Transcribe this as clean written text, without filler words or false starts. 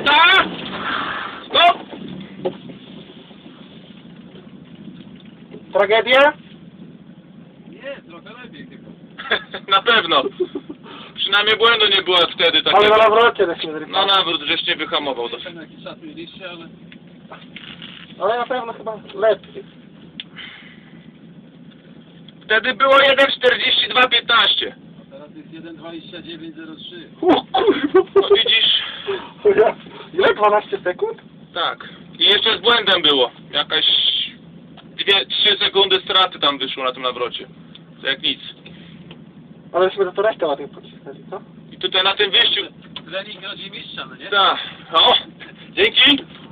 Stopeta! Stop! Tragedia? Nie, trochę lepiej chyba. Na pewno. Przynajmniej błędu nie było wtedy Ale na takiego. nawrocie żeśmy Na zrypali. nawrót, żeś nie wyhamował. Nie wiem jaki czas mieliście, ale... Ale na pewno chyba lepiej. Wtedy było 1:42:15. A teraz jest 1:29:03. O kurwa. No widzisz? Ile? 12 sekund? Tak. I jeszcze z błędem było. Jakaś 2-3 sekundy straty tam wyszło na tym nawrocie. To jak nic. Ale żeśmy za to resztę ładnie pocisnęli, co? I tutaj na tym wyjściu... Trening rodzi mistrza, no nie? Tak. O! Dzięki!